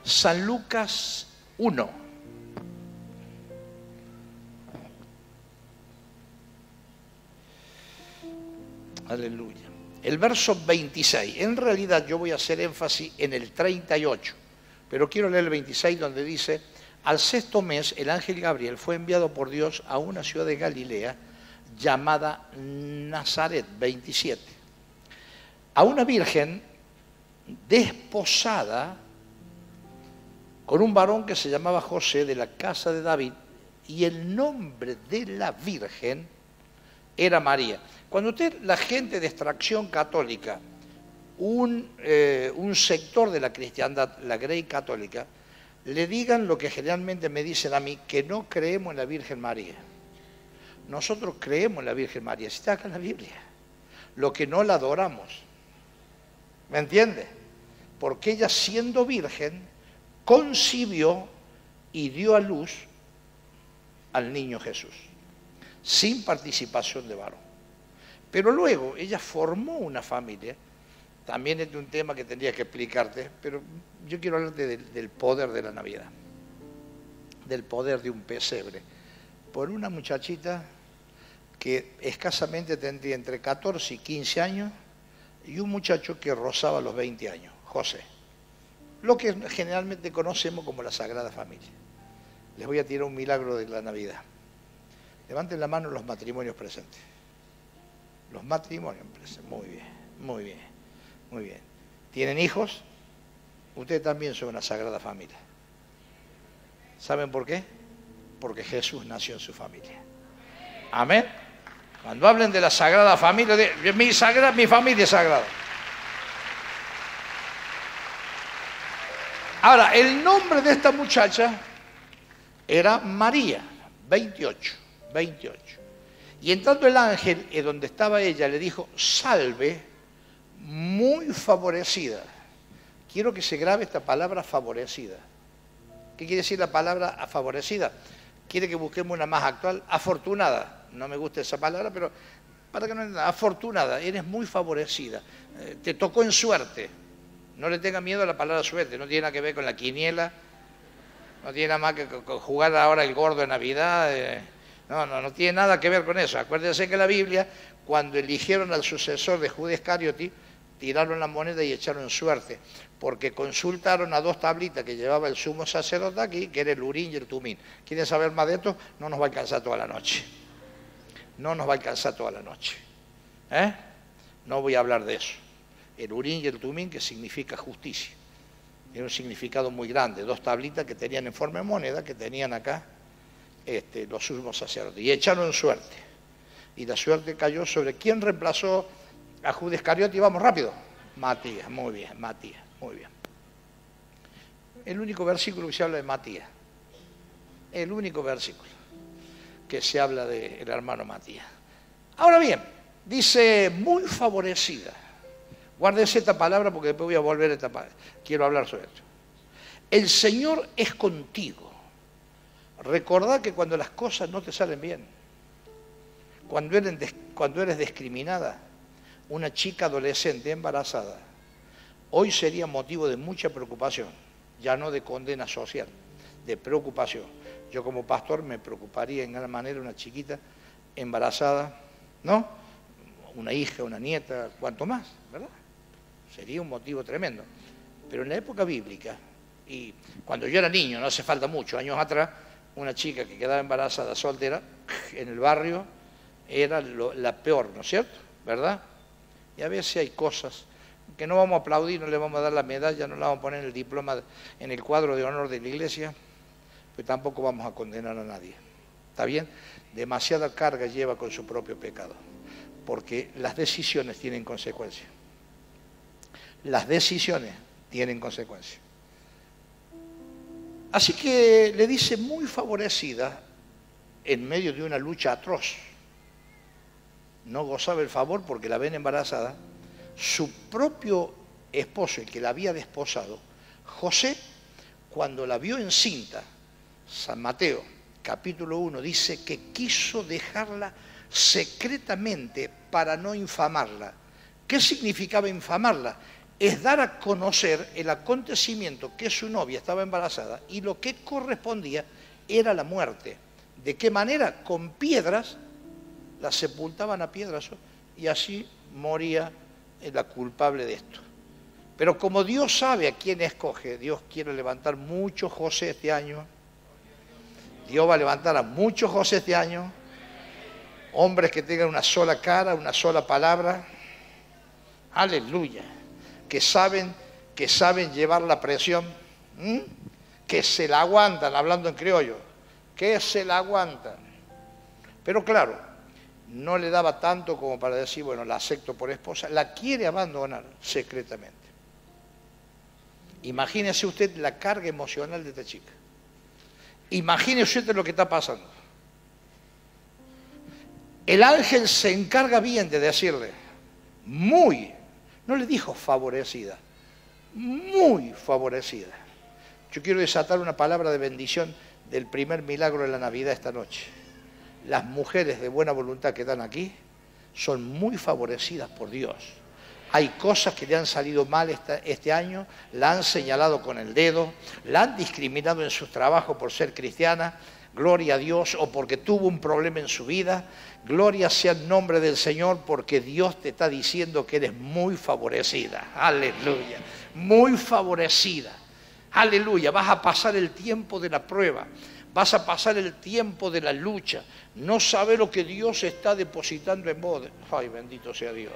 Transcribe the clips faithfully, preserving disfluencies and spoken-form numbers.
San Lucas uno. Aleluya. El verso veintiséis. En realidad yo voy a hacer énfasis en el treinta y ocho, pero quiero leer el veintiséis donde dice: al sexto mes el ángel Gabriel fue enviado por Dios a una ciudad de Galilea llamada Nazaret, veintisiete, a una virgen desposada con un varón que se llamaba José, de la casa de David, y el nombre de la virgen era María. Cuando usted, la gente de extracción católica, un, eh, un sector de la cristiandad, la Grey católica, le digan lo que generalmente me dicen a mí, que no creemos en la Virgen María. Nosotros creemos en la Virgen María, está acá en la Biblia. Lo que no la adoramos. ¿Me entiende? Porque ella, siendo virgen, concibió y dio a luz al niño Jesús, sin participación de varón. Pero luego ella formó una familia. También es un tema que tendría que explicarte, pero yo quiero hablarte del, del poder de la Navidad, del poder de un pesebre, por una muchachita que escasamente tendría entre catorce y quince años, y un muchacho que rozaba los veinte años, José. Lo que generalmente conocemos como la Sagrada Familia. Les voy a tirar un milagro de la Navidad. Levanten la mano los matrimonios presentes. Los matrimonios presentes. Muy bien, muy bien, muy bien. ¿Tienen hijos? Ustedes también son una Sagrada Familia. ¿Saben por qué? Porque Jesús nació en su familia. Amén. Cuando hablen de la Sagrada Familia, de, mi, sagrada, mi familia es sagrada. Ahora, el nombre de esta muchacha era María, veintiocho, veintiocho. Y entrando el ángel, en donde estaba ella, le dijo: salve, muy favorecida. Quiero que se grabe esta palabra, favorecida. ¿Qué quiere decir la palabra favorecida? Quiere que busquemos una más actual, afortunada. No me gusta esa palabra, pero para que no, afortunada, eres muy favorecida. Eh, te tocó en suerte. No le tenga miedo a la palabra suerte, no tiene nada que ver con la quiniela, no tiene nada más que con jugar ahora el gordo de Navidad. Eh, no, no, no tiene nada que ver con eso. Acuérdense que la Biblia, cuando eligieron al sucesor de Judas Iscariote, tiraron la moneda y echaron suerte, porque consultaron a dos tablitas que llevaba el sumo sacerdote aquí, que era el Urín y el Tumín. ¿Quieren saber más de esto? No nos va a alcanzar toda la noche. No nos va a alcanzar toda la noche. ¿Eh? No voy a hablar de eso. El Urín y el Tumín, que significa justicia. Tiene un significado muy grande. Dos tablitas que tenían en forma de moneda, que tenían acá este, los sumos sacerdotes. Y echaron suerte. Y la suerte cayó sobre quién reemplazó a Judas Iscariote. Y vamos rápido. Matías, muy bien, Matías, muy bien. El único versículo que se habla de Matías. El único versículo que se habla del hermano Matías. Ahora bien, dice muy favorecida. Guárdese esta palabra porque después voy a volver a esta palabra. Quiero hablar sobre esto. El Señor es contigo. Recordá que cuando las cosas no te salen bien, cuando eres, cuando eres discriminada, una chica adolescente embarazada, hoy sería motivo de mucha preocupación, ya no de condena social, de preocupación. Yo como pastor me preocuparía en gran manera una chiquita embarazada, ¿no? Una hija, una nieta, cuanto más, ¿verdad? Sería un motivo tremendo. Pero en la época bíblica, y cuando yo era niño, no hace falta mucho, años atrás, una chica que quedaba embarazada soltera, en el barrio, era lo, la peor, ¿no es cierto? ¿Verdad? Y a veces hay cosas que no vamos a aplaudir, no le vamos a dar la medalla, no le vamos a poner el diploma en el cuadro de honor de la iglesia, pero tampoco vamos a condenar a nadie. ¿Está bien? Demasiada carga lleva con su propio pecado, porque las decisiones tienen consecuencias. Las decisiones tienen consecuencias. Así que le dice muy favorecida en medio de una lucha atroz. No gozaba el favor porque la ven embarazada. Su propio esposo, el que la había desposado, José, cuando la vio encinta, San Mateo, capítulo uno, dice que quiso dejarla secretamente para no infamarla. ¿Qué significaba infamarla? es dar a conocer el acontecimiento que su novia estaba embarazada y lo que correspondía era la muerte. ¿De qué manera? Con piedras, la sepultaban a piedras y así moría la culpable de esto. Pero como Dios sabe a quién escoge, Dios quiere levantar muchos José este año. Dios va a levantar a muchos José este año. Hombres que tengan una sola cara, una sola palabra. Aleluya. Que saben, que saben llevar la presión. ¿Mm? Que se la aguantan, hablando en criollo. Que se la aguantan. Pero claro, no le daba tanto como para decir, bueno, la acepto por esposa. La quiere abandonar secretamente. Imagínese usted la carga emocional de esta chica. Imagínese usted lo que está pasando. El ángel se encarga bien de decirle, muy, no le dijo favorecida, muy favorecida. Yo quiero desatar una palabra de bendición del primer milagro de la Navidad esta noche. Las mujeres de buena voluntad que están aquí son muy favorecidas por Dios. Hay cosas que le han salido mal esta, este año, la han señalado con el dedo, la han discriminado en sus trabajos por ser cristiana, gloria a Dios, o porque tuvo un problema en su vida, gloria sea el nombre del Señor, porque Dios te está diciendo que eres muy favorecida, aleluya, muy favorecida, aleluya, vas a pasar el tiempo de la prueba, vas a pasar el tiempo de la lucha, no sabes lo que Dios está depositando en vos, ay bendito sea Dios.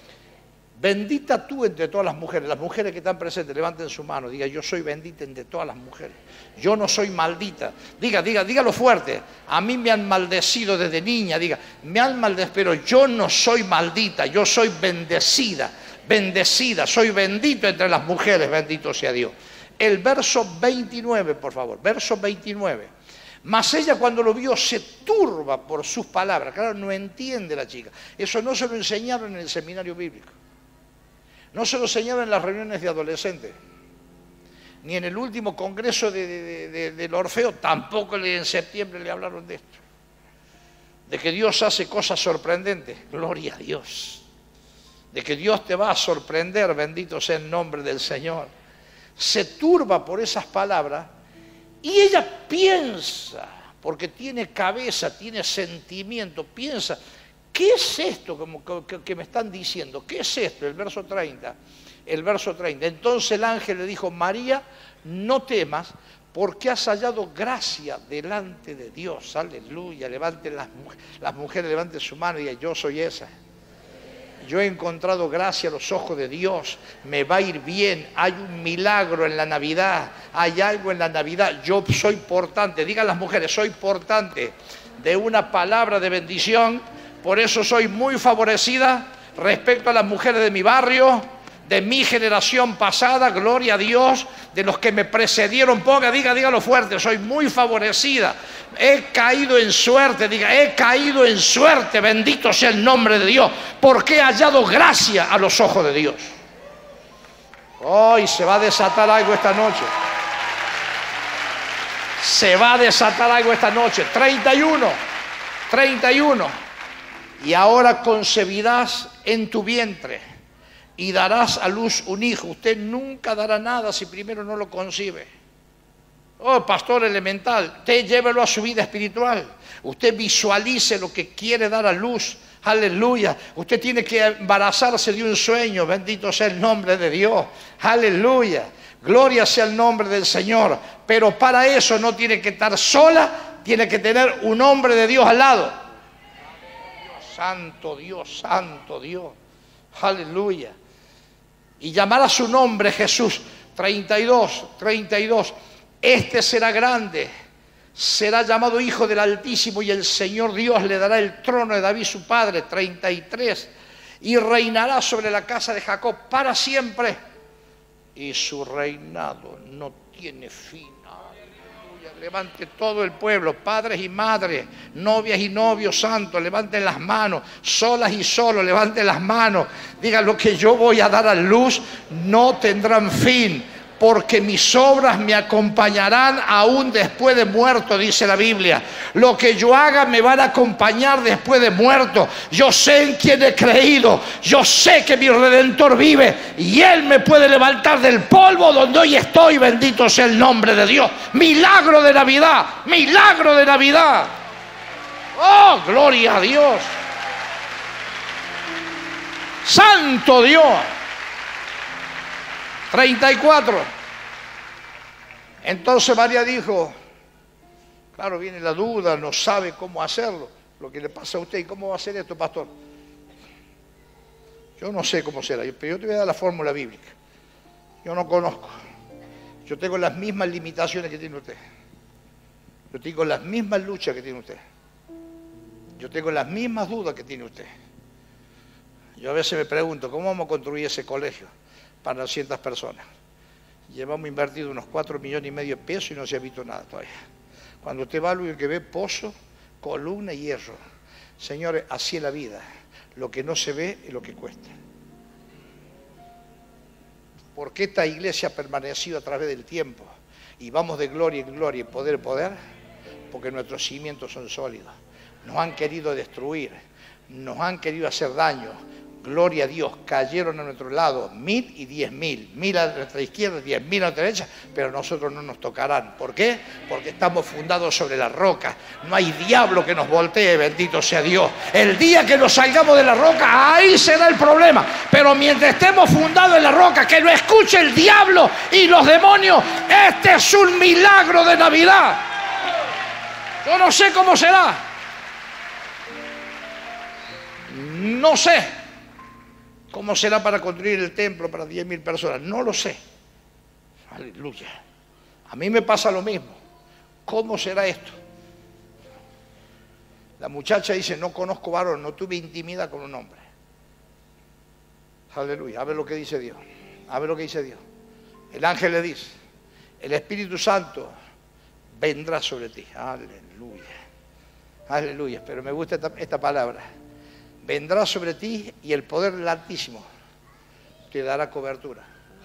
Bendita tú entre todas las mujeres. Las mujeres que están presentes, levanten su mano. Diga, yo soy bendita entre todas las mujeres. Yo no soy maldita. Diga, diga, dígalo fuerte. A mí me han maldecido desde niña. Diga, me han maldecido, pero yo no soy maldita. Yo soy bendecida. Bendecida. Soy bendito entre las mujeres. Bendito sea Dios. El verso veintinueve, por favor. Verso veintinueve. Mas ella cuando lo vio se turba por sus palabras. Claro, no entiende la chica. Eso no se lo enseñaron en el seminario bíblico. No se lo enseñaron en las reuniones de adolescentes, ni en el último congreso de, de, de, del Orfeo, tampoco en septiembre le hablaron de esto. De que Dios hace cosas sorprendentes, gloria a Dios. De que Dios te va a sorprender, bendito sea el nombre del Señor. Se turba por esas palabras y ella piensa, porque tiene cabeza, tiene sentimiento, piensa... ¿Qué es esto como que, que me están diciendo? ¿Qué es esto? El verso treinta. El verso treinta. Entonces el ángel le dijo, María, no temas, porque has hallado gracia delante de Dios. Aleluya. Levanten las, las mujeres, levanten su mano y digan, yo soy esa. Yo he encontrado gracia a los ojos de Dios. Me va a ir bien. Hay un milagro en la Navidad. Hay algo en la Navidad. Yo soy portante. Digan las mujeres, soy portante de una palabra de bendición. Por eso soy muy favorecida respecto a las mujeres de mi barrio, de mi generación pasada, gloria a Dios, de los que me precedieron. Ponga, diga, dígalo fuerte, soy muy favorecida. He caído en suerte, diga, he caído en suerte, bendito sea el nombre de Dios, porque he hallado gracia a los ojos de Dios. Hoy se va a desatar algo esta noche. Se va a desatar algo esta noche. treinta y uno, treinta y uno. Y ahora concebirás en tu vientre y darás a luz un hijo. Usted nunca dará nada si primero no lo concibe. Oh, pastor elemental, usted llévelo a su vida espiritual. Usted visualice lo que quiere dar a luz. Aleluya. Usted tiene que embarazarse de un sueño. Bendito sea el nombre de Dios. Aleluya. Gloria sea el nombre del Señor. Pero para eso no tiene que estar sola, tiene que tener un hombre de Dios al lado. Santo Dios, santo Dios, aleluya. Y llamará su nombre Jesús. treinta y dos, treinta y dos. Este será grande, será llamado Hijo del Altísimo y el Señor Dios le dará el trono de David su padre. treinta y tres. Y reinará sobre la casa de Jacob para siempre. Y su reinado no tiene fin. Levante todo el pueblo, padres y madres, novias y novios santos, levanten las manos, solas y solos, levanten las manos, digan lo que yo voy a dar a luz, no tendrán fin, porque mis obras me acompañarán aún después de muerto, dice la Biblia. Lo que yo haga me van a acompañar después de muerto. Yo sé en quién he creído, yo sé que mi Redentor vive y Él me puede levantar del polvo donde hoy estoy, bendito sea el nombre de Dios. Milagro de Navidad, milagro de Navidad. ¡Oh, gloria a Dios! ¡Santo Dios! treinta y cuatro. Entonces María dijo, claro, viene la duda, no sabe cómo hacerlo. Lo que le pasa a usted, ¿y cómo va a hacer esto, pastor? Yo no sé cómo será, pero yo te voy a dar la fórmula bíblica. Yo no conozco. Yo tengo las mismas limitaciones que tiene usted. Yo tengo las mismas luchas que tiene usted. Yo tengo las mismas dudas que tiene usted. Yo a veces me pregunto, ¿cómo vamos a construir ese colegio para doscientas personas? Llevamos invertido unos cuatro millones y medio de pesos y no se ha visto nada todavía. Cuando usted va, lo que ve, pozo, columna y hierro. Señores, así es la vida. Lo que no se ve es lo que cuesta. ¿Por qué esta iglesia ha permanecido a través del tiempo? Y vamos de gloria en gloria y poder en poder, porque nuestros cimientos son sólidos. Nos han querido destruir, nos han querido hacer daño. Gloria a Dios, cayeron a nuestro lado mil y diez mil, mil a nuestra izquierda, diez mil a nuestra derecha, pero a nosotros no nos tocarán. ¿Por qué? Porque estamos fundados sobre la roca. No hay diablo que nos voltee, bendito sea Dios. El día que nos salgamos de la roca, ahí será el problema. Pero mientras estemos fundados en la roca, que no escuche el diablo y los demonios, este es un milagro de Navidad. Yo no sé cómo será. No sé cómo será para construir el templo para diez mil personas. No lo sé. Aleluya. A mí me pasa lo mismo. ¿Cómo será esto? La muchacha dice, no conozco varón, no tuve intimidad con un hombre. Aleluya. A ver lo que dice Dios. A ver lo que dice Dios. El ángel le dice, el Espíritu Santo vendrá sobre ti. Aleluya. Aleluya. Pero me gusta esta, esta palabra. Vendrá sobre ti y el poder del Altísimo te dará cobertura.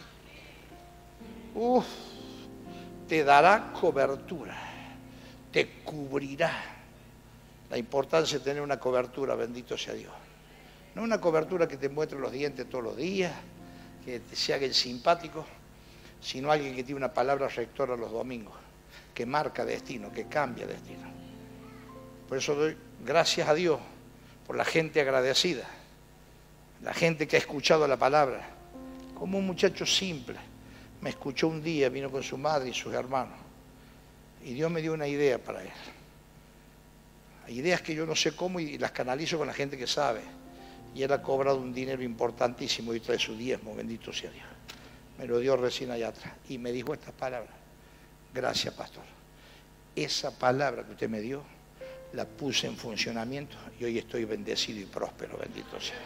Uf, te dará cobertura, te cubrirá. La importancia de tener una cobertura, bendito sea Dios. No una cobertura que te muestre los dientes todos los días, que te se haga el simpático, sino alguien que tiene una palabra rectora los domingos, que marca destino, que cambia destino. Por eso doy gracias a Dios por la gente agradecida, la gente que ha escuchado la palabra, como un muchacho simple, me escuchó un día, vino con su madre y sus hermanos, y Dios me dio una idea para él. Ideas que yo no sé cómo y las canalizo con la gente que sabe, y él ha cobrado un dinero importantísimo y trae su diezmo, bendito sea Dios. Me lo dio recién allá atrás, y me dijo estas palabras, gracias pastor, esa palabra que usted me dio, la puse en funcionamiento y hoy estoy bendecido y próspero, bendito sea.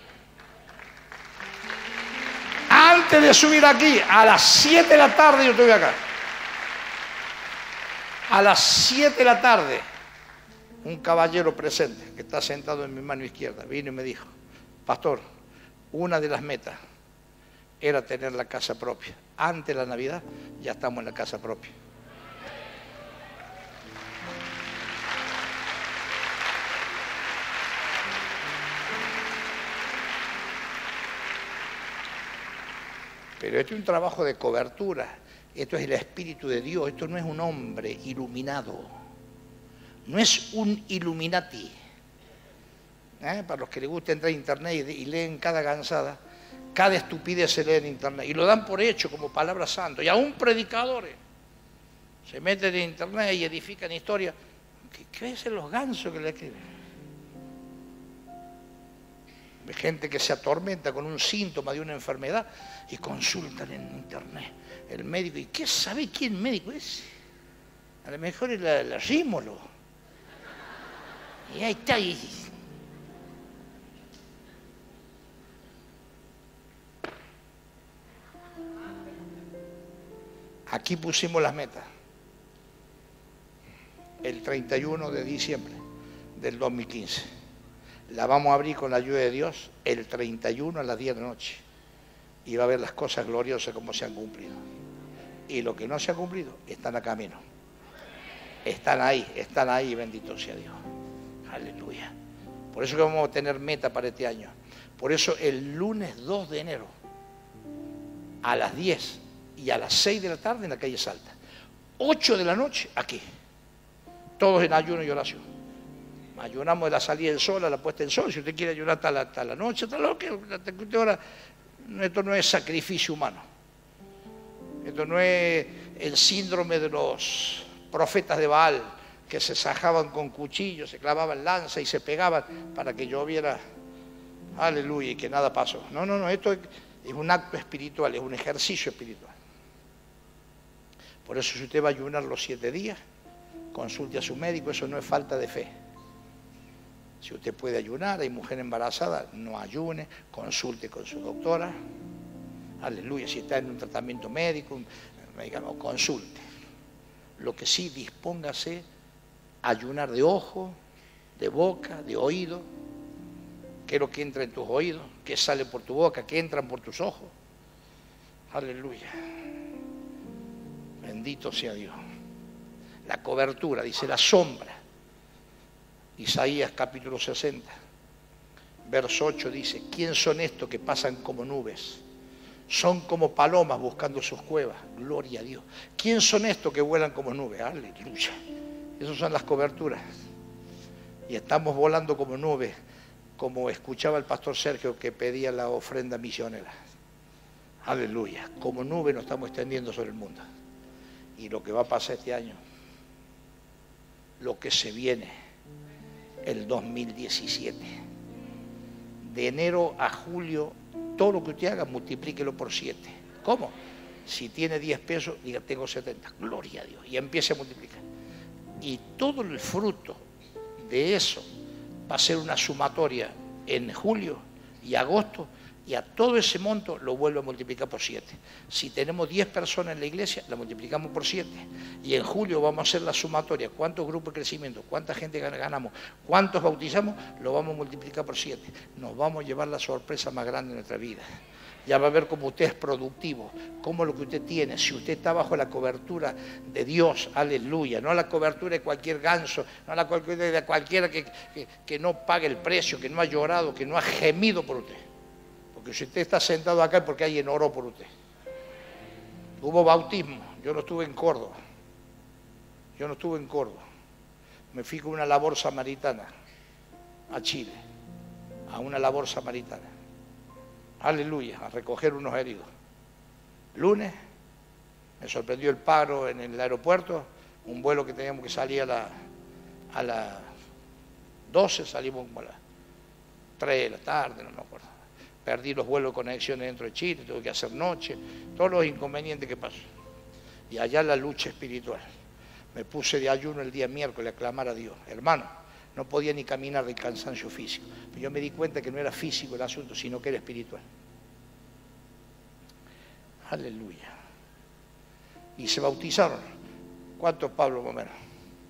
Antes de subir aquí, a las siete de la tarde yo estoy acá. A las siete de la tarde, un caballero presente, que está sentado en mi mano izquierda, vino y me dijo, pastor, una de las metas era tener la casa propia. Antes de la Navidad ya estamos en la casa propia. Pero esto es un trabajo de cobertura, esto es el Espíritu de Dios, esto no es un hombre iluminado, no es un Illuminati. ¿Eh? Para los que les gusta entrar a internet y, y leen cada gansada, cada estupidez se lee en internet y lo dan por hecho como palabra santa. Y aún predicadores se meten en internet y edifican historias. ¿Qué, qué es los gansos que le escriben? Gente que se atormenta con un síntoma de una enfermedad y consultan en internet el médico. ¿Y qué sabe quién médico es? A lo mejor es la, la rímolo. Y ahí está. Y... Aquí pusimos las metas. El treinta y uno de diciembre del dos mil quince. La vamos a abrir con la ayuda de Dios el treinta y uno a las diez de la noche. Y va a ver las cosas gloriosas como se han cumplido. y lo que no se ha cumplido están a camino. Están ahí, están ahí, bendito sea Dios. Aleluya. Por eso que vamos a tener meta para este año. Por eso el lunes dos de enero, a las diez y a las seis de la tarde en la calle Salta. ocho de la noche aquí. Todos en ayuno y oración. Ayunamos de la salida del sol a la puesta del sol. Si usted quiere ayunar hasta la, hasta la noche, hasta lo que hasta que usted ora. Esto no es sacrificio humano. Esto no es el síndrome de los profetas de Baal, que se sajaban con cuchillos, se clavaban lanza y se pegaban para que lloviera, aleluya, y que nada pasó. No, no, no, esto es, es un acto espiritual, es un ejercicio espiritual. Por eso si usted va a ayunar los siete días, consulte a su médico, eso no es falta de fe. Si usted puede ayunar, hay mujer embarazada, no ayune, consulte con su doctora, aleluya, si está en un tratamiento médico, digamos, consulte. Lo que sí, dispóngase a ayunar de ojo, de boca, de oído. ¿Qué es lo que entra en tus oídos? ¿Qué sale por tu boca? ¿Qué entran por tus ojos? Aleluya. Bendito sea Dios. La cobertura, dice la sombra. Isaías capítulo sesenta, verso ocho dice, ¿quién son estos que pasan como nubes? Son como palomas buscando sus cuevas. Gloria a Dios. ¿Quién son estos que vuelan como nubes? Aleluya. Esas son las coberturas. Y estamos volando como nubes, como escuchaba el pastor Sergio que pedía la ofrenda misionera. Aleluya. Como nube nos estamos extendiendo sobre el mundo. Y lo que va a pasar este año, lo que se viene, el dos mil diecisiete. De enero a julio, todo lo que usted haga, multiplíquelo por siete. ¿Cómo? Si tiene diez pesos, diga, tengo setenta. Gloria a Dios. Y empiece a multiplicar. Y todo el fruto de eso va a ser una sumatoria en julio y agosto, y a todo ese monto lo vuelvo a multiplicar por siete. Si tenemos diez personas en la iglesia, la multiplicamos por siete. Y en julio vamos a hacer la sumatoria. ¿Cuántos grupos de crecimiento? ¿Cuánta gente ganamos? ¿Cuántos bautizamos? Lo vamos a multiplicar por siete. Nos vamos a llevar la sorpresa más grande de nuestra vida. Ya va a ver cómo usted es productivo, cómo lo que usted tiene, si usted está bajo la cobertura de Dios, aleluya, no la cobertura de cualquier ganso, no la cobertura de cualquiera que, que, que no pague el precio, que no ha llorado, que no ha gemido por usted. Porque si usted está sentado acá es porque alguien oró por usted. Hubo bautismo, yo no estuve en Córdoba, yo no estuve en Córdoba, me fui con una labor samaritana a Chile, a una labor samaritana. Aleluya, a recoger unos heridos. Lunes, me sorprendió el paro en el aeropuerto, un vuelo que teníamos que salir a las a la doce, salimos como a las tres de la tarde, no me acuerdo. Perdí los vuelos de conexión dentro de Chile, tuve que hacer noche, todos los inconvenientes que pasó. Y allá la lucha espiritual. Me puse de ayuno el día miércoles a clamar a Dios. Hermano, no podía ni caminar del cansancio físico. Pero yo me di cuenta que no era físico el asunto, sino que era espiritual. Aleluya. Y se bautizaron. ¿Cuántos, Pablo, más o menos?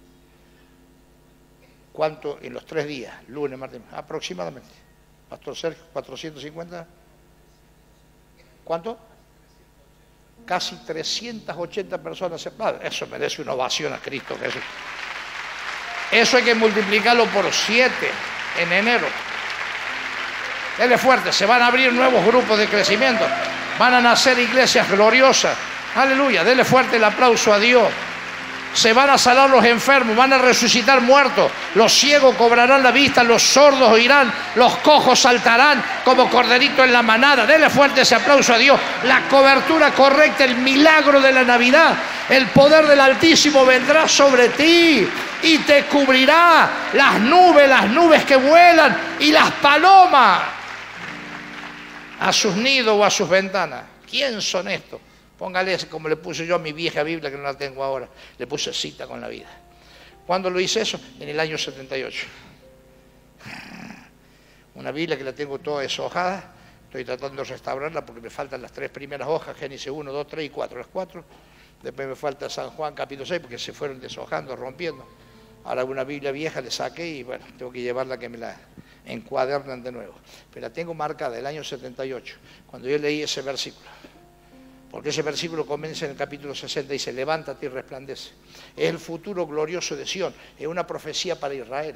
¿Cuántos en los tres días? Lunes, martes, aproximadamente. Pastor Sergio, cuatrocientos cincuenta. ¿Cuánto? Casi trescientas ochenta personas separadas. Eso merece una ovación a Cristo Jesús. Eso hay que multiplicarlo por siete en enero. Dele fuerte, se van a abrir nuevos grupos de crecimiento. Van a nacer iglesias gloriosas. Aleluya, dele fuerte el aplauso a Dios. Se van a sanar los enfermos, van a resucitar muertos. Los ciegos cobrarán la vista, los sordos oirán, los cojos saltarán como corderito en la manada. Dele fuerte ese aplauso a Dios. La cobertura correcta, el milagro de la Navidad. El poder del Altísimo vendrá sobre ti y te cubrirá. Las nubes, las nubes que vuelan y las palomas a sus nidos o a sus ventanas. ¿Quién son estos? Póngale como le puse yo a mi vieja Biblia, que no la tengo ahora. Le puse cita con la vida. ¿Cuándo lo hice eso? En el año setenta y ocho. Una Biblia que la tengo toda deshojada. Estoy tratando de restaurarla porque me faltan las tres primeras hojas, Génesis uno, dos, tres y cuatro. Las cuatro. Después me falta San Juan capítulo seis porque se fueron deshojando, rompiendo. Ahora una Biblia vieja le saqué y bueno, tengo que llevarla que me la encuadernan de nuevo. Pero la tengo marcada del año setenta y ocho, cuando yo leí ese versículo. Porque ese versículo comienza en el capítulo sesenta y dice, levántate y resplandece. Es el futuro glorioso de Sión, es una profecía para Israel.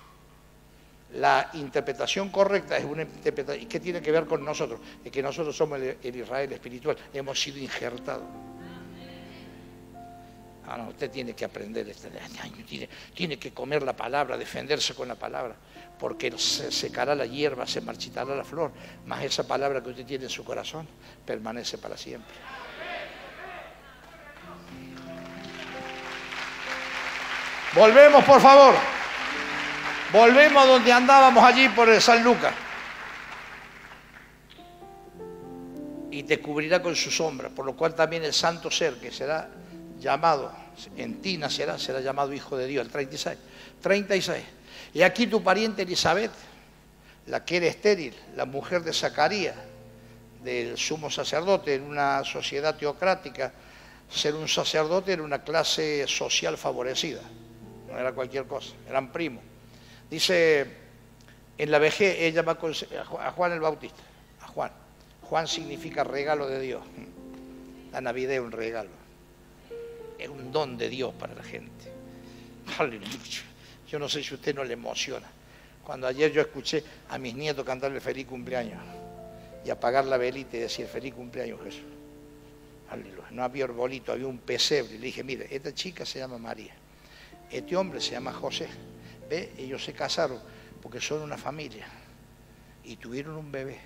La interpretación correcta es una interpretación. ¿Y qué tiene que ver con nosotros? Es que nosotros somos el, el Israel espiritual, hemos sido injertados. Ah, no, usted tiene que aprender este año, tiene, tiene que comer la palabra, defenderse con la palabra, porque se secará la hierba, se marchitará la flor, mas esa palabra que usted tiene en su corazón permanece para siempre. Volvemos, por favor. Volvemos donde andábamos allí por el San Lucas. Y te cubrirá con su sombra, por lo cual también el santo ser que será llamado, en ti nacerá, será llamado Hijo de Dios. El treinta y seis. treinta y seis. Y aquí tu pariente Elizabeth, la que era estéril, la mujer de Zacarías, del sumo sacerdote, en una sociedad teocrática, ser un sacerdote era una clase social favorecida, no era cualquier cosa, eran primos. Dice, en la vejez ella va con, a Juan el Bautista, a Juan. Juan significa regalo de Dios. La Navidad es un regalo. Es un don de Dios para la gente. Aleluya. Yo no sé si a usted no le emociona. Cuando ayer yo escuché a mis nietos cantarle feliz cumpleaños y apagar la velita y decir feliz cumpleaños Jesús. Aleluya. No había arbolito, había un pesebre. Y le dije, mire, esta chica se llama María. Este hombre se llama José. ¿Ve? Ellos se casaron porque son una familia y tuvieron un bebé.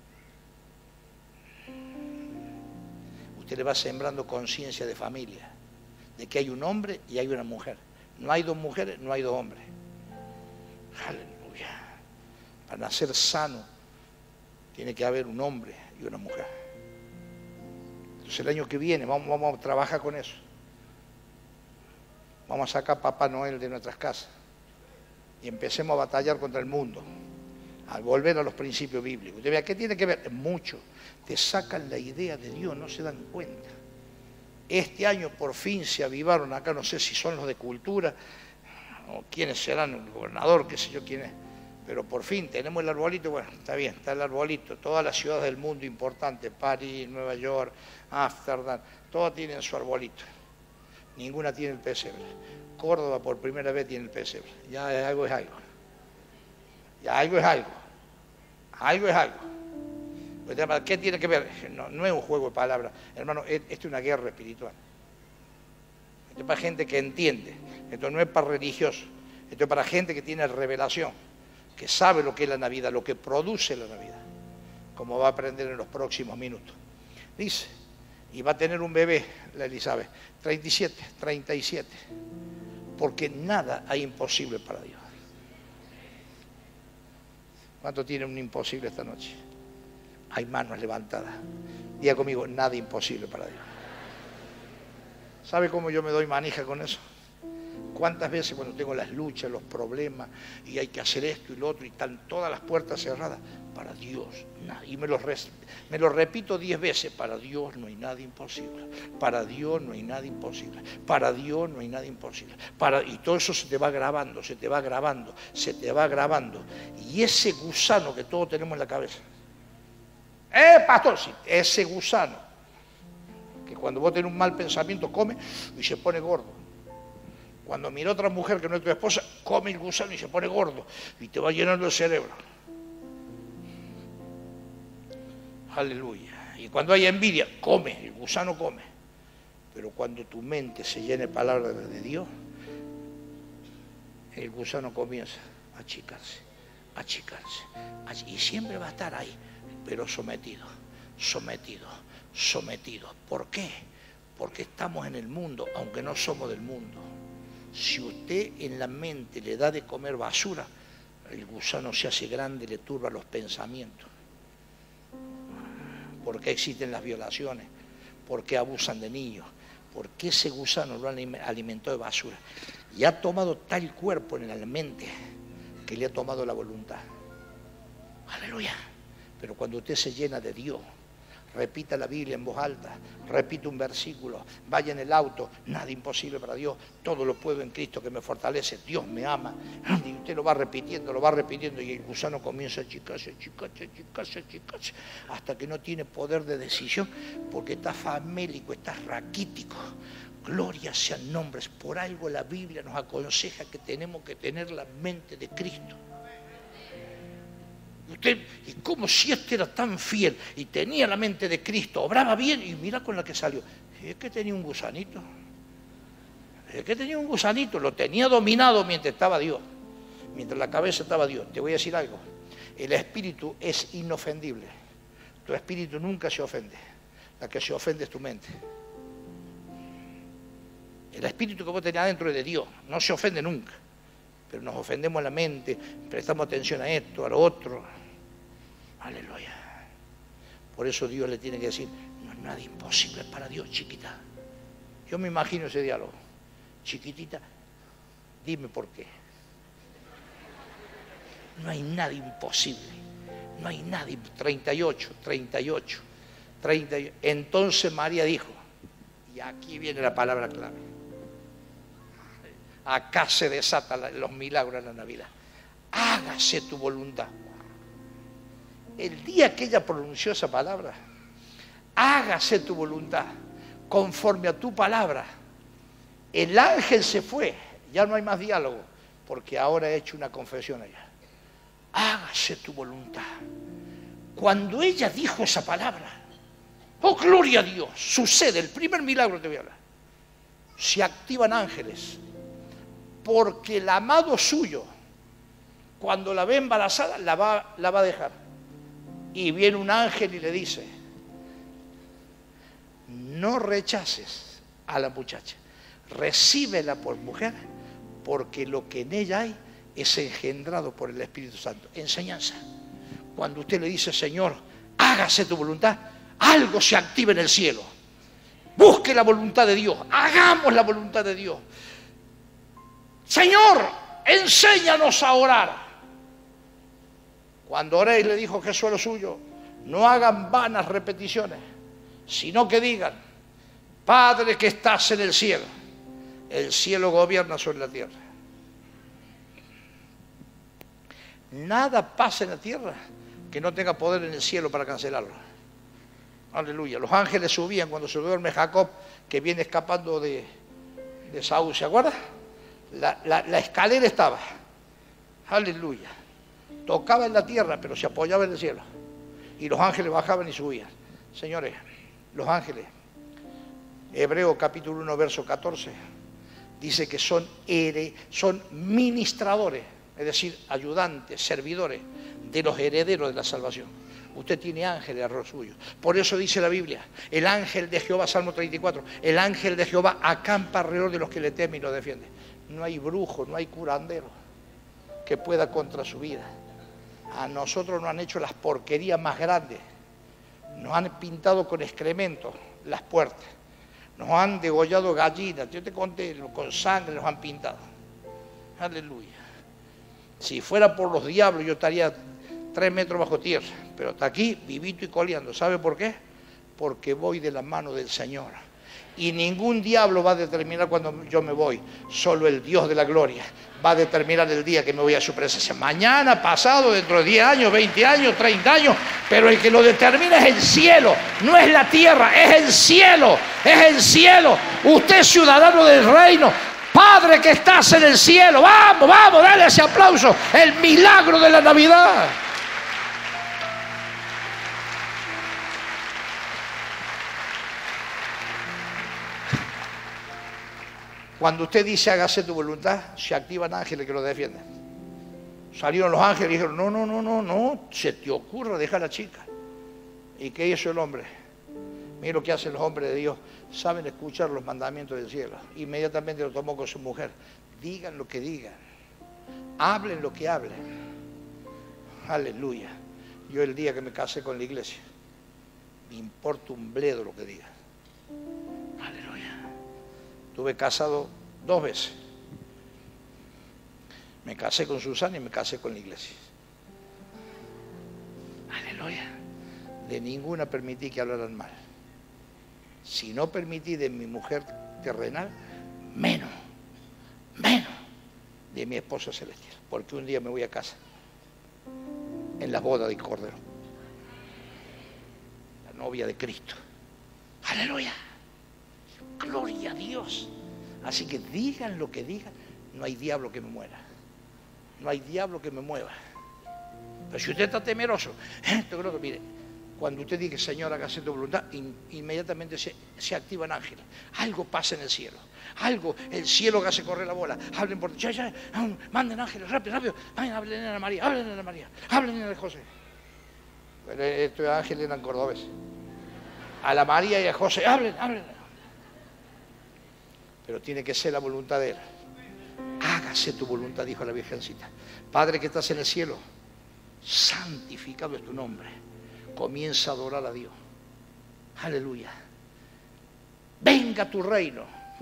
Usted le va sembrando conciencia de familia, de que hay un hombre y hay una mujer. No hay dos mujeres, no hay dos hombres. Aleluya. Para nacer sano tiene que haber un hombre y una mujer. Entonces el año que viene vamos, vamos a trabajar con eso. Vamos a sacar a Papá Noel de nuestras casas y empecemos a batallar contra el mundo, al volver a los principios bíblicos. Usted vea, ¿qué tiene que ver? Mucho. Te sacan la idea de Dios, no se dan cuenta. Este año por fin se avivaron acá, no sé si son los de cultura o quiénes serán, el gobernador, qué sé yo quién es, pero por fin tenemos el arbolito. Bueno, está bien, está el arbolito. Todas las ciudades del mundo importantes, París, Nueva York, Ámsterdam, todas tienen su arbolito. Ninguna tiene el pesebre. Córdoba por primera vez tiene el pesebre. Ya algo es algo. Ya algo es algo. Algo es algo. ¿Qué tiene que ver? No, no es un juego de palabras. Hermano, esto es una guerra espiritual. Esto es para gente que entiende. Esto no es para religiosos. Esto es para gente que tiene revelación, que sabe lo que es la Navidad, lo que produce la Navidad, como va a aprender en los próximos minutos. Dice, y va a tener un bebé, la Elizabeth, treinta y siete, treinta y siete, porque nada hay imposible para Dios. ¿Cuánto tiene un imposible esta noche? Hay manos levantadas. Diga conmigo, nada imposible para Dios. ¿Sabe cómo yo me doy manija con eso? ¿Cuántas veces cuando tengo las luchas, los problemas, y hay que hacer esto y lo otro, y están todas las puertas cerradas? Para Dios, nada. Y me lo, me lo repito diez veces, para Dios no hay nada imposible. Para Dios no hay nada imposible. Para Dios no hay nada imposible. Para, y todo eso se te va grabando, se te va grabando, se te va grabando. Y ese gusano que todos tenemos en la cabeza, ¡eh, pastor! Sí, ese gusano, que cuando vos tenés un mal pensamiento come y se pone gordo. Cuando mira a otra mujer que no es tu esposa, come el gusano y se pone gordo y te va llenando el cerebro. Aleluya. Y cuando hay envidia, come, el gusano come. Pero cuando tu mente se llene de palabras de Dios, el gusano comienza a achicarse, a achicarse. Y siempre va a estar ahí, pero sometido, sometido, sometido. ¿Por qué? Porque estamos en el mundo, aunque no somos del mundo. Si usted en la mente le da de comer basura, el gusano se hace grande, le turba los pensamientos. ¿Por qué existen las violaciones? ¿Por qué abusan de niños? ¿Por qué ese gusano lo alimentó de basura? Y ha tomado tal cuerpo en la mente que le ha tomado la voluntad. Aleluya. Pero cuando usted se llena de Dios, repita la Biblia en voz alta, repita un versículo, vaya en el auto, nada imposible para Dios, todo lo puedo en Cristo que me fortalece, Dios me ama. Y usted lo va repitiendo, lo va repitiendo y el gusano comienza a achicarse, achicarse, achicarse, achicarse, hasta que no tiene poder de decisión, porque está famélico, está raquítico. Gloria sean nombres, por algo la Biblia nos aconseja que tenemos que tener la mente de Cristo. Usted, y como si este era tan fiel y tenía la mente de Cristo, obraba bien, y mira con la que salió. Es que tenía un gusanito. Es que tenía un gusanito, lo tenía dominado mientras estaba Dios, mientras la cabeza estaba Dios. Te voy a decir algo, el espíritu es inofendible. Tu espíritu nunca se ofende, la que se ofende es tu mente. El espíritu que vos tenés adentro es de Dios, no se ofende nunca. Pero nos ofendemos en la mente, prestamos atención a esto, a lo otro. Aleluya. Por eso Dios le tiene que decir, no es nada imposible para Dios, chiquita. Yo me imagino ese diálogo. Chiquitita, dime por qué. No hay nada imposible. No hay nada. treinta y ocho, treinta y ocho, treinta y ocho. Entonces María dijo, y aquí viene la palabra clave. Acá se desatan los milagros en la Navidad. Hágase tu voluntad. El día que ella pronunció esa palabra, hágase tu voluntad, conforme a tu palabra, el ángel se fue. Ya no hay más diálogo, porque ahora he hecho una confesión allá. Hágase tu voluntad. Cuando ella dijo esa palabra, oh gloria a Dios, sucede el primer milagro que te voy a hablar. Se activan ángeles. Porque el amado suyo, cuando la ve embarazada, la va, la va a dejar. Y viene un ángel y le dice, no rechaces a la muchacha, recíbela por mujer, porque lo que en ella hay es engendrado por el Espíritu Santo. Enseñanza. Cuando usted le dice, Señor, hágase tu voluntad, algo se activa en el cielo. Busque la voluntad de Dios, hagamos la voluntad de Dios. Señor, enséñanos a orar. Cuando oréis, le dijo Jesús a lo suyo, no hagan vanas repeticiones, sino que digan, Padre que estás en el cielo. El cielo gobierna sobre la tierra. Nada pasa en la tierra que no tenga poder en el cielo para cancelarlo. Aleluya. Los ángeles subían cuando se duerme Jacob, que viene escapando de, de Saúl, ¿se acuerda? La, la, la escalera estaba, aleluya, tocaba en la tierra, pero se apoyaba en el cielo. Y los ángeles bajaban y subían. Señores, los ángeles, Hebreo capítulo uno, verso catorce, dice que son, here, son ministradores, es decir, ayudantes, servidores de los herederos de la salvación. Usted tiene ángeles alrededor suyo. Por eso dice la Biblia, el ángel de Jehová, Salmo treinta y cuatro, el ángel de Jehová acampa alrededor de los que le temen y los defiende. No hay brujo, no hay curandero que pueda contra su vida. A nosotros nos han hecho las porquerías más grandes. Nos han pintado con excrementos las puertas. Nos han degollado gallinas. Yo te conté, con sangre nos han pintado. Aleluya. Si fuera por los diablos yo estaría tres metros bajo tierra. Pero hasta aquí, vivito y coleando. ¿Sabe por qué? Porque voy de la mano del Señor. Y ningún diablo va a determinar cuando yo me voy. Solo el Dios de la gloria va a determinar el día que me voy a su presencia. Mañana, pasado, dentro de diez años, veinte años, treinta años. Pero el que lo determina es el cielo. No es la tierra, es el cielo. Es el cielo. Usted es ciudadano del reino. Padre que estás en el cielo. Vamos, vamos, dale ese aplauso. El milagro de la Navidad. Cuando usted dice hágase tu voluntad, se activan ángeles que lo defienden. Salieron los ángeles y dijeron, no, no, no, no, no, se te ocurra dejar a la chica. ¿Y qué hizo el hombre? Mira lo que hacen los hombres de Dios, saben escuchar los mandamientos del cielo. Inmediatamente lo tomó con su mujer. Digan lo que digan, hablen lo que hablen. Aleluya. Yo el día que me casé con la iglesia, me importa un bledo lo que digan. Aleluya. Estuve casado dos veces. Me casé con Susana y me casé con la iglesia. Aleluya. de ninguna permití que hablaran mal. Si no permití de mi mujer terrenal, menos, menos de mi esposa celestial. Porque un día me voy a casa, en la boda del Cordero, la novia de Cristo. ¡Aleluya! ¡Gloria a Dios! Así que digan lo que digan, no hay diablo que me muera. No hay diablo que me mueva. Pero si usted está temeroso, esto creo que mire, cuando usted dice, Señor, hágase tu voluntad, in, inmediatamente se, se activan ángeles. Algo pasa en el cielo. Algo, el cielo que hace correr la bola. Hablen por... Ya, ya, manden ángeles, rápido, rápido. Ay, hablen a María, hablen a María, hablen a José. Pero estos ángeles eran cordobeses. A la María y a José, hablen, hablen. Pero tiene que ser la voluntad de Él. Hágase tu voluntad, dijo la Virgencita. Padre que estás en el cielo, santificado es tu nombre. Comienza a adorar a Dios. Aleluya. Venga tu reino.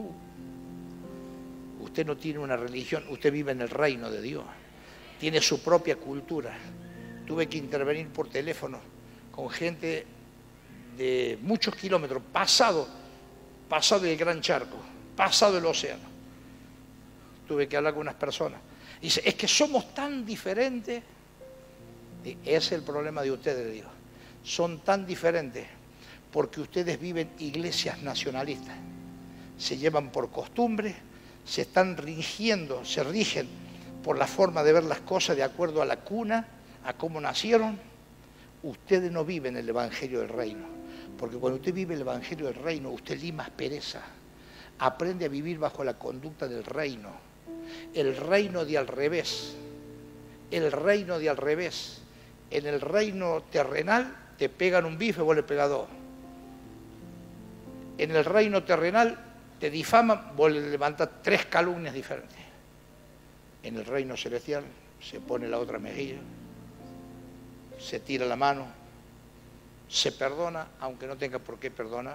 Uh. Usted no tiene una religión, usted vive en el reino de Dios. Tiene su propia cultura. Tuve que intervenir por teléfono con gente de muchos kilómetros, pasado, pasado el Gran Charco, pasado el océano. Tuve que hablar con unas personas. Dice, es que somos tan diferentes. Y ese es el problema de ustedes, le digo. Son tan diferentes porque ustedes viven iglesias nacionalistas. Se llevan por costumbre, se están rigiendo, se rigen por la forma de ver las cosas de acuerdo a la cuna, a cómo nacieron. Ustedes no viven el evangelio del reino. Porque cuando usted vive el evangelio del reino, usted lima aspereza. Aprende a vivir bajo la conducta del reino. El reino de al revés. El reino de al revés. En el reino terrenal te pegan un bife, vos le pegás dos. En el reino terrenal te difaman, vos le levantás tres calumnias diferentes. En el reino celestial se pone la otra mejilla, se tira la mano, se perdona, aunque no tenga por qué perdonar.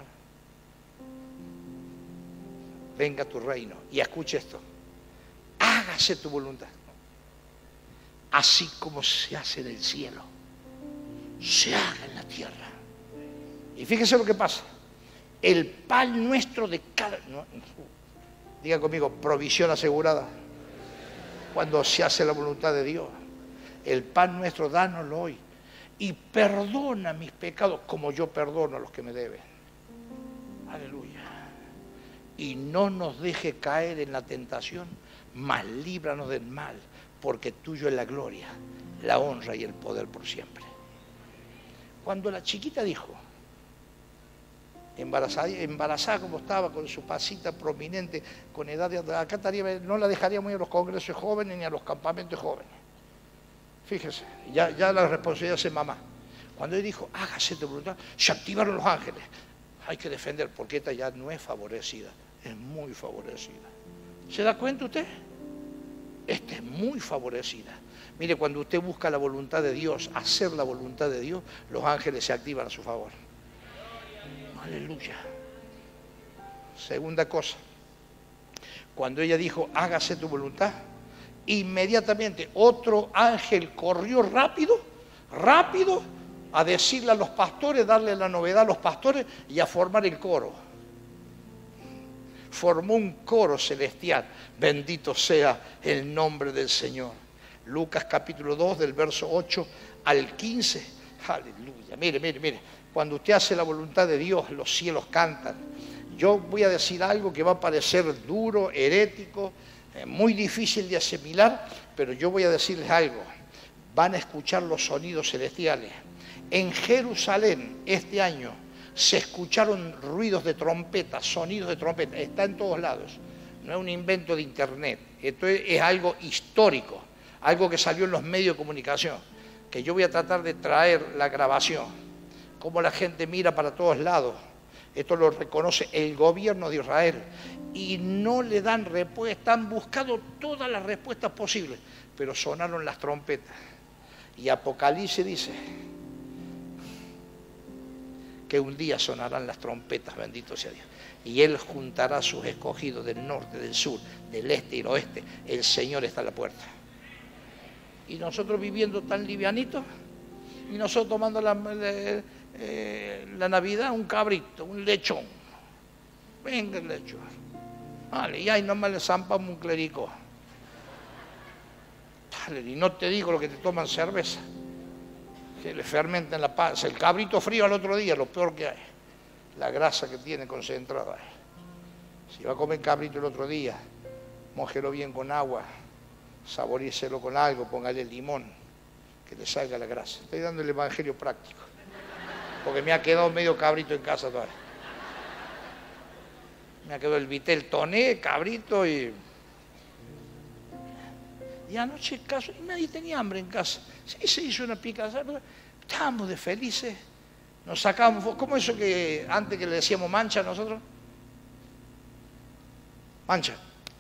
Venga tu reino. Y escuche esto. Hágase tu voluntad. Así como se hace en el cielo, se haga en la tierra. Y fíjese lo que pasa. El pan nuestro de cada... No, diga conmigo, provisión asegurada. Cuando se hace la voluntad de Dios. El pan nuestro, dánoslo hoy. Y perdona mis pecados como yo perdono a los que me deben. Aleluya. Y no nos deje caer en la tentación, mas líbranos del mal, porque tuyo es la gloria, la honra y el poder por siempre. Cuando la chiquita dijo, embarazada, embarazada como estaba, con su pasita prominente, con edad de... Acá estaría, no la dejaríamos ir a los congresos jóvenes ni a los campamentos jóvenes. Fíjese, ya, ya la responsabilidad es mamá. Cuando él dijo, hágase tu voluntad, se activaron los ángeles. Hay que defender, porque esta ya no es favorecida, es muy favorecida. ¿Se da cuenta usted? Esta es muy favorecida. Mire, cuando usted busca la voluntad de Dios, hacer la voluntad de Dios, los ángeles se activan a su favor. Aleluya. Segunda cosa, cuando ella dijo, hágase tu voluntad, inmediatamente otro ángel corrió rápido, rápido, a decirle a los pastores, darle la novedad a los pastores y a formar el coro. Formó un coro celestial. Bendito sea el nombre del Señor. Lucas capítulo dos, del verso ocho al quince. Aleluya. Mire, mire, mire. Cuando usted hace la voluntad de Dios, los cielos cantan. Yo voy a decir algo que va a parecer duro, herético, eh, muy difícil de asimilar, pero yo voy a decirles algo. Van a escuchar los sonidos celestiales. En Jerusalén, este año, se escucharon ruidos de trompeta, sonidos de trompeta. Está en todos lados. No es un invento de internet. Esto es, es algo histórico, algo que salió en los medios de comunicación, que yo voy a tratar de traer la grabación. Cómo la gente mira para todos lados. Esto lo reconoce el gobierno de Israel. Y no le dan respuesta. Han buscado todas las respuestas posibles, pero sonaron las trompetas. Y Apocalipsis dice que un día sonarán las trompetas, bendito sea Dios. Y Él juntará a sus escogidos del norte, del sur, del este y del oeste. El Señor está a la puerta. Y nosotros viviendo tan livianitos, y nosotros tomando la, eh, la Navidad un cabrito, un lechón. Venga el lechón. Vale, y ahí nomás le zampamos un clerico. Dale, y no te digo lo que te toman cerveza, que le fermentan la panza. El cabrito frío al otro día, lo peor que hay. La grasa que tiene concentrada. Si va a comer cabrito el otro día, mójelo bien con agua, saborícelo con algo, póngale limón, que le salga la grasa. Estoy dando el evangelio práctico, porque me ha quedado medio cabrito en casa todavía. Me ha quedado el vitel toné, cabrito y... Y anoche caso, y nadie tenía hambre en casa. Sí, se hizo una picada, estábamos de felices, nos sacábamos... ¿Cómo eso que antes que le decíamos mancha a nosotros? Mancha.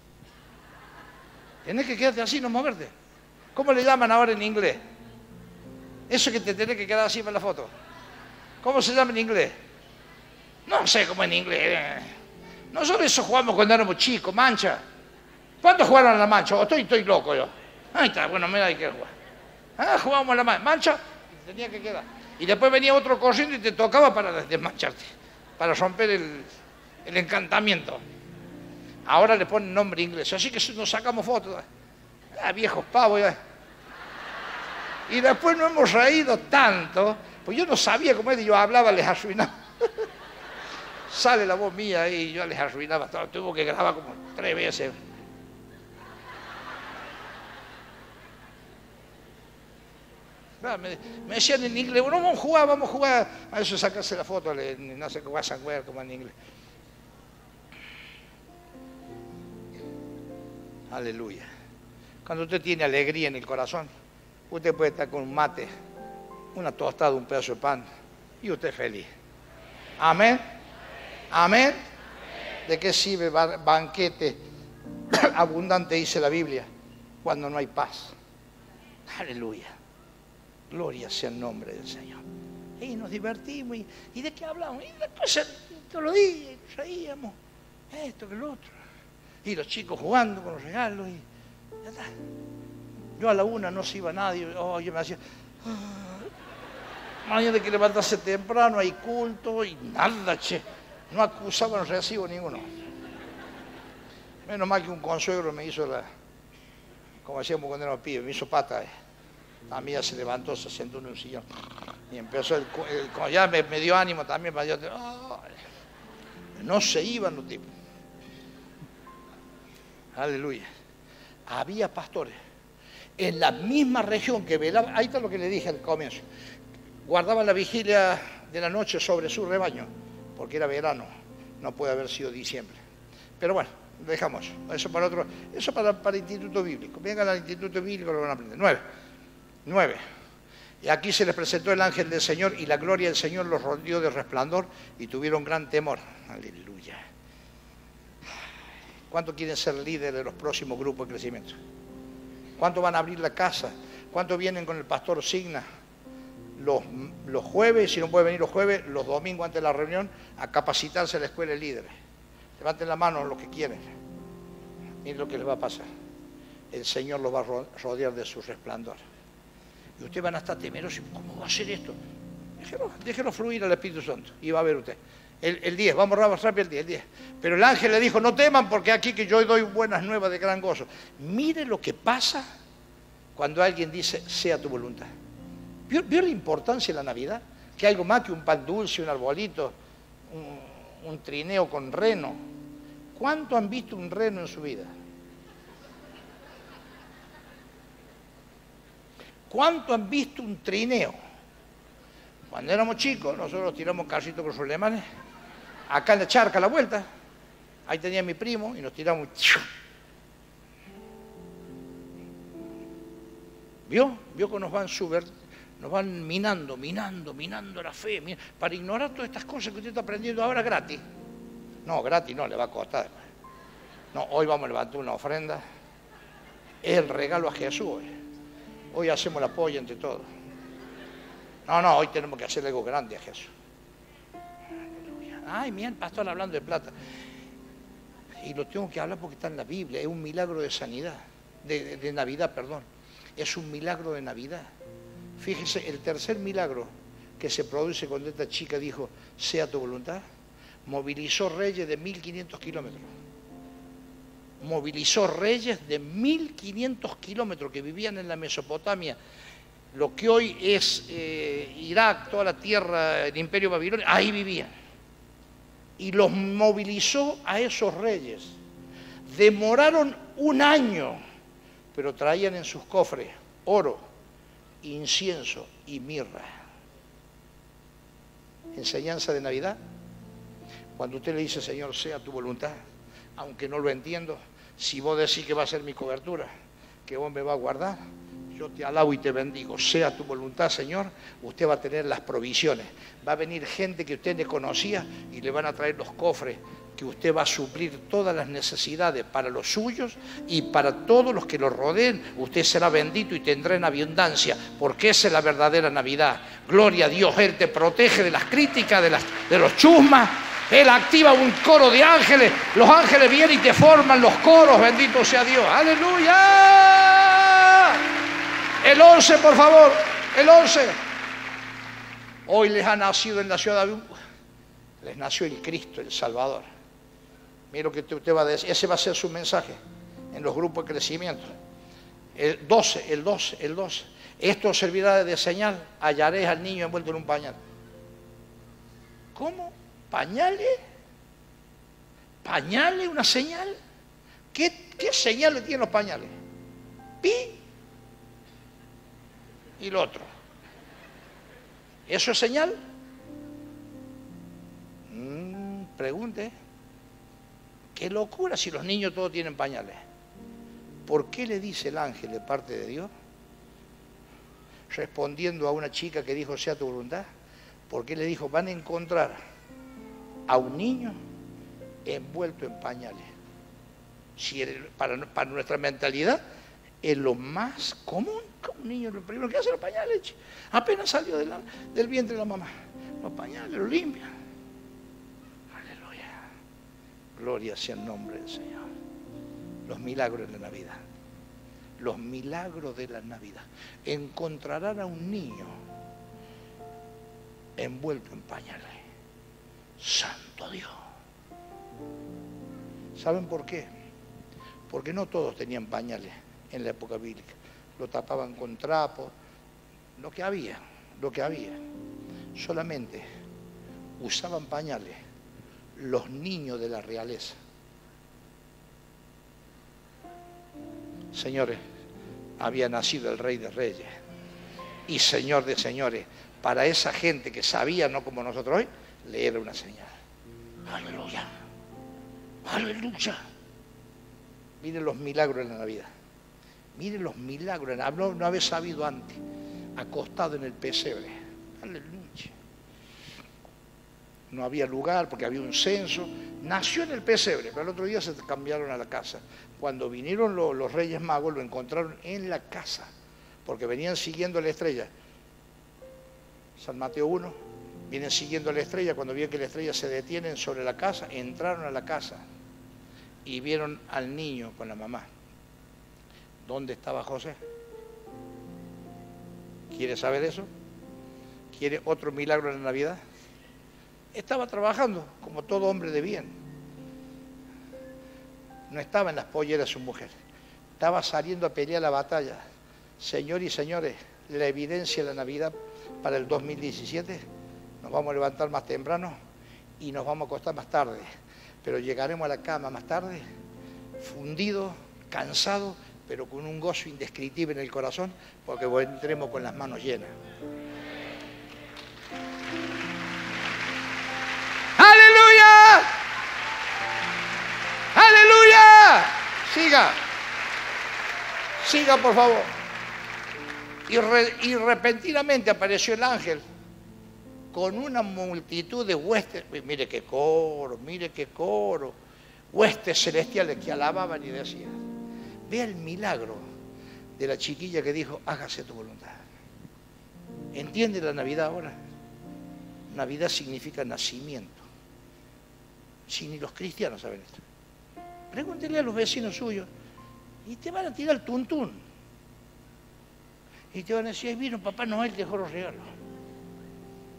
Tenés que quedarte así, no moverte. ¿Cómo le llaman ahora en inglés? Eso que te tenés que quedar así para la foto. ¿Cómo se llama en inglés? No sé cómo en inglés. Nosotros eso jugamos cuando éramos chicos, mancha. ¿Cuántos jugaron a la mancha? Oh, estoy, estoy loco yo. Ahí está, bueno, me da que jugar. Ah, jugábamos a la mancha. Mancha, y tenía que quedar. Y después venía otro corriendo y te tocaba para desmancharte, para romper el, el encantamiento. Ahora le ponen nombre inglés, así que nos sacamos fotos. Ah, viejos pavos. Ya. Y después nos hemos reído tanto, pues yo no sabía cómo es, yo hablaba, les arruinaba. Sale la voz mía ahí y yo les arruinaba todo. Tuve que grabar como tres veces. Me, me decían en inglés, bueno, vamos a jugar, vamos a jugar. A eso sacarse la foto, no sé qué vas a jugar como en inglés. Aleluya. Cuando usted tiene alegría en el corazón, usted puede estar con un mate, una tostada, un pedazo de pan, y usted es feliz. Amén. Amén. ¿De qué sirve banquete abundante, dice la Biblia, cuando no hay paz? Aleluya. Gloria sea el nombre del Señor. Y nos divertimos. ¿Y, ¿y de qué hablamos? Y después todos los días nos reíamos. Esto que lo otro. Y los chicos jugando con los regalos. Y ya está. Yo a la una no se iba nadie. Oh, yo me hacía... Oh, mañana hay que levantarse temprano, hay culto y nada, che. No acusaban el recibo ninguno. Menos mal que un consuegro me hizo la... Como hacíamos cuando éramos pibes, me hizo pata. Eh. A mí ya se levantó, se sentó en un sillón. Y empezó, el, el, ya me, me dio ánimo también. Para yo, oh, no se iban los tipos. Aleluya. Había pastores en la misma región que velaban. Ahí está lo que le dije al comienzo. Guardaban la vigilia de la noche sobre su rebaño, porque era verano. No puede haber sido diciembre. Pero bueno, dejamos. Eso para otro. Eso para, para el Instituto Bíblico. Vengan al Instituto Bíblico, lo van a aprender. Nueve. Nueve. Y aquí se les presentó el ángel del Señor y la gloria del Señor los rodeó de resplandor y tuvieron gran temor. Aleluya. ¿Cuántos quieren ser líderes de los próximos grupos de crecimiento? ¿Cuántos van a abrir la casa? ¿Cuántos vienen con el pastor Signa los, los jueves, si no puede venir los jueves, los domingos antes de la reunión, a capacitarse a la escuela de líderes? Levanten la mano los que quieren. Miren lo que les va a pasar. El Señor los va a rodear de su resplandor. Y ustedes van a estar temerosos. ¿Cómo va a ser esto? Déjelo, déjelo fluir al Espíritu Santo. Y va a ver usted. El, el diez, vamos rápido el diez, el diez. Pero el ángel le dijo, no teman porque aquí que yo doy buenas nuevas de gran gozo. Mire lo que pasa cuando alguien dice, sea tu voluntad. ¿Vio, vio la importancia de la Navidad? Que algo más que un pan dulce, un arbolito, un, un trineo con reno. ¿Cuánto han visto un reno en su vida? ¿Cuánto han visto un trineo? Cuando éramos chicos, nosotros tiramos carritos con los alemanes, acá en la charca a la vuelta, ahí tenía mi primo y nos tiramos. ¿Vio? ¿Vio que nos van subir, nos van minando, minando, minando la fe, min... para ignorar todas estas cosas que usted está aprendiendo ahora gratis? No, gratis no, le va a costar. No, hoy vamos a levantar una ofrenda. Es el regalo a Jesús hoy. Hoy hacemos la polla entre todos. No, no, hoy tenemos que hacer algo grande a Jesús. Aleluya. Ay, mira el pastor hablando de plata. Y lo tengo que hablar porque está en la Biblia. Es un milagro de sanidad, de, de, de Navidad, perdón. Es un milagro de Navidad. Fíjese, el tercer milagro que se produce cuando esta chica dijo, sea tu voluntad, movilizó reyes de mil quinientos kilómetros. Movilizó reyes de mil quinientos kilómetros que vivían en la Mesopotamia, lo que hoy es eh, Irak, toda la tierra, el imperio babilonio, ahí vivían. Y los movilizó a esos reyes. Demoraron un año, pero traían en sus cofres oro, incienso y mirra. Enseñanza de Navidad. Cuando usted le dice, Señor, sea tu voluntad, aunque no lo entiendo, si vos decís que va a ser mi cobertura, que vos me vas a guardar, yo te alabo y te bendigo. Sea tu voluntad, Señor, usted va a tener las provisiones. Va a venir gente que usted no conocía y le van a traer los cofres, que usted va a suplir todas las necesidades para los suyos y para todos los que lo rodeen. Usted será bendito y tendrá en abundancia, porque esa es la verdadera Navidad. Gloria a Dios, Él te protege de las críticas, de, las, de los chusmas. Él activa un coro de ángeles, los ángeles vienen y te forman los coros, bendito sea Dios. ¡Aleluya! El once, por favor, el once. Hoy les ha nacido en la ciudad de... Les nació el Cristo, el Salvador. Mira lo que usted va a decir, ese va a ser su mensaje en los grupos de crecimiento. El doce, el doce, el doce. Esto servirá de señal, hallaréis al niño envuelto en un pañal. ¿Cómo? ¿Pañales? ¿Pañales? ¿Una señal? ¿Qué, qué señales tienen los pañales? Pi y lo otro. ¿Eso es señal? Mm, pregunte. Qué locura si los niños todos tienen pañales. ¿Por qué le dice el ángel de parte de Dios? Respondiendo a una chica que dijo, sea tu voluntad. ¿Por qué le dijo, van a encontrar a un niño envuelto en pañales? Si para, para nuestra mentalidad es lo más común. Un niño lo primero que hace los pañales, apenas salió de la, del vientre de la mamá, los pañales los limpian. Aleluya, gloria sea el nombre del Señor. Los milagros de la Navidad, los milagros de la Navidad. Encontrarán a un niño envuelto en pañales. Santo Dios. ¿Saben por qué? Porque no todos tenían pañales en la época bíblica. Lo tapaban con trapo, lo que había, lo que había. Solamente usaban pañales los niños de la realeza. Señores, había nacido el Rey de Reyes y Señor de Señores. Para esa gente que sabía, no como nosotros hoy, le era una señal. Aleluya, aleluya. Miren los milagros de la Navidad. Miren los milagros, no, no había sabido antes, acostado en el pesebre. Aleluya. No había lugar porque había un censo. Nació en el pesebre, pero el otro día se cambiaron a la casa. Cuando vinieron los, los Reyes Magos, lo encontraron en la casa, porque venían siguiendo la estrella. San Mateo uno, vienen siguiendo la estrella. Cuando vieron que la estrella se detiene sobre la casa, entraron a la casa y vieron al niño con la mamá. ¿Dónde estaba José? ¿Quiere saber eso? ¿Quiere otro milagro en la Navidad? Estaba trabajando como todo hombre de bien. No estaba en las polleras de su mujer. Estaba saliendo a pelear la batalla. Señores y señores, la evidencia de la Navidad para el dos mil diecisiete, nos vamos a levantar más temprano y nos vamos a acostar más tarde. Pero llegaremos a la cama más tarde, fundidos, cansados, pero con un gozo indescriptible en el corazón, porque vendremos con las manos llenas. ¡Aleluya! ¡Aleluya! Siga. Siga, por favor. Y, re, y repentinamente apareció el ángel con una multitud de huestes. Mire qué coro, mire qué coro. Huestes celestiales que alababan y decían. Vea el milagro de la chiquilla que dijo, hágase tu voluntad. ¿Entiende la Navidad ahora? Navidad significa nacimiento. Si ni los cristianos saben esto. Pregúntele a los vecinos suyos y te van a tirar el tuntún. Y te van a decir, ahí vino Papá Noel, dejó los regalos.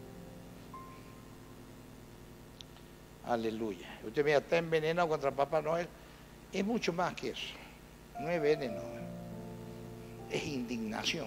Aleluya. Usted mira, está envenenado contra Papá Noel. Es mucho más que eso. No es veneno. Es indignación.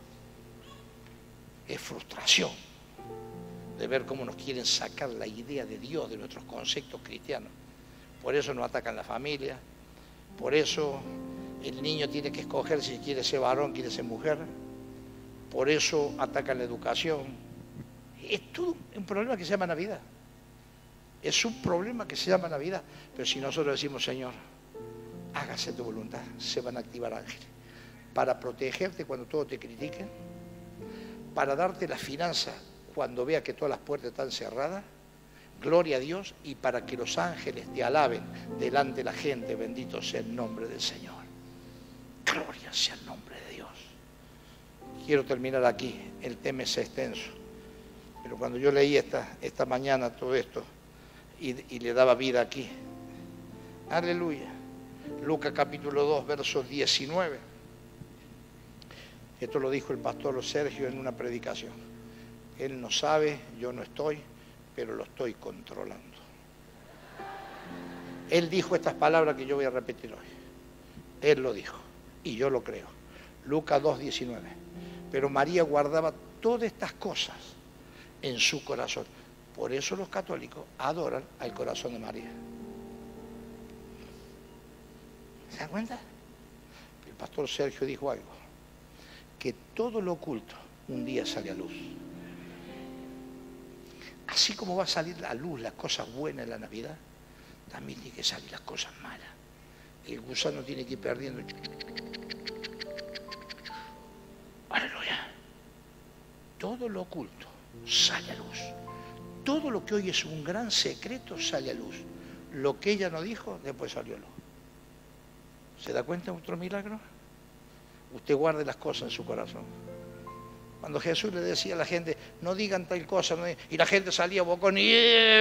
Es frustración de ver cómo nos quieren sacar la idea de Dios de nuestros conceptos cristianos. Por eso nos atacan la familia. Por eso el niño tiene que escoger si quiere ser varón, quiere ser mujer. Por eso atacan la educación. Es todo un problema que se llama Navidad. Es un problema que se llama Navidad. Pero si nosotros decimos, Señor, hágase tu voluntad, se van a activar ángeles para protegerte cuando todos te critiquen, para darte la finanza cuando vea que todas las puertas están cerradas, gloria a Dios, y para que los ángeles te alaben delante de la gente. Bendito sea el nombre del Señor. Gloria sea el nombre de Dios. Quiero terminar aquí, el tema es extenso, pero cuando yo leí esta, esta mañana todo esto y, y le daba vida aquí, aleluya, Lucas capítulo dos, verso diecinueve, esto lo dijo el pastor Sergio en una predicación. Él no sabe, yo no estoy, pero lo estoy controlando. Él dijo estas palabras que yo voy a repetir hoy. Él lo dijo, y yo lo creo. Lucas dos, diecinueve. Pero María guardaba todas estas cosas en su corazón. Por eso los católicos adoran al corazón de María. ¿Se dan cuenta? El pastor Sergio dijo algo, que todo lo oculto un día sale a luz. Así como va a salir a luz las cosas buenas en la Navidad, también tiene que salir las cosas malas. El gusano tiene que ir perdiendo. Aleluya. Todo lo oculto sale a luz. Todo lo que hoy es un gran secreto sale a luz. Lo que ella no dijo, después salió a luz. ¿Se da cuenta de otro milagro? Usted guarde las cosas en su corazón. Cuando Jesús le decía a la gente, no digan tal cosa, no digan, y la gente salía bocón y...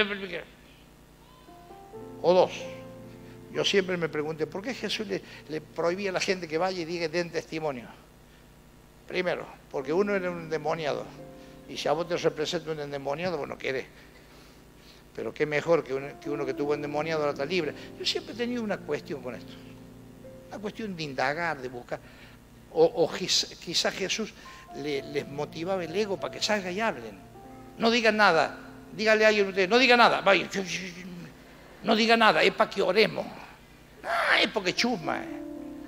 O dos. Yo siempre me pregunté, ¿por qué Jesús le, le prohibía a la gente que vaya y diga, den testimonio? Primero, porque uno era un endemoniado. Y si a vos te representa un endemoniado, bueno, querés. Pero qué mejor que uno que, uno que tuvo endemoniado ahora está libre. Yo siempre he tenido una cuestión con esto. Una cuestión de indagar, de buscar. O, o quizás Jesús le, les motivaba el ego para que salgan y hablen. No digan nada. Dígale a alguien a ustedes, no diga nada. Vaya. No diga nada, es para que oremos. Ah, es porque chusma. Eh.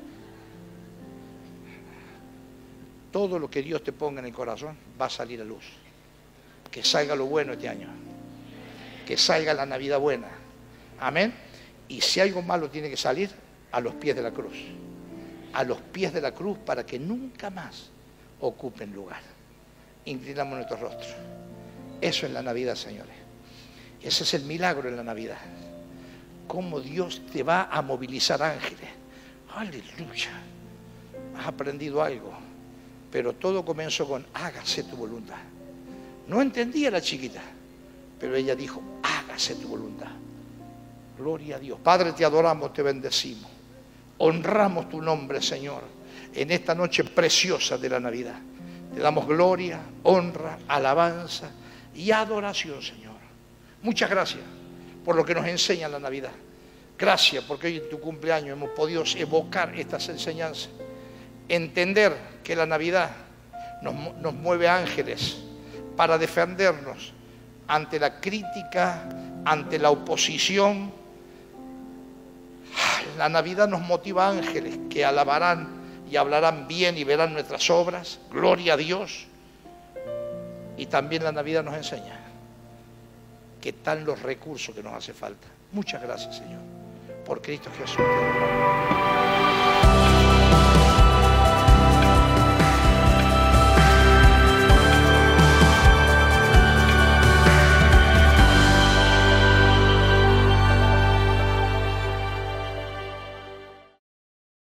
Todo lo que Dios te ponga en el corazón va a salir a luz. Que salga lo bueno este año. Que salga la Navidad buena. Amén. Y si algo malo tiene que salir, a los pies de la cruz. A los pies de la cruz para que nunca más ocupen lugar. Inclinamos nuestros rostros. Eso es la Navidad, señores. Ese es el milagro en la Navidad. Cómo Dios te va a movilizar ángeles. Aleluya. Has aprendido algo. Pero todo comenzó con hágase tu voluntad. No entendía la chiquita, pero ella dijo, hágase tu voluntad. Gloria a Dios. Padre, te adoramos, te bendecimos. Honramos tu nombre, Señor, en esta noche preciosa de la Navidad. Te damos gloria, honra, alabanza y adoración, Señor. Muchas gracias por lo que nos enseña la Navidad. Gracias porque hoy en tu cumpleaños hemos podido evocar estas enseñanzas. Entender que la Navidad nos, nos mueve ángeles para defendernos ante la crítica, ante la oposición. La Navidad nos motiva ángeles que alabarán y hablarán bien y verán nuestras obras. Gloria a Dios. Y también la Navidad nos enseña que están los recursos que nos hace falta. Muchas gracias, Señor. Por Cristo Jesús.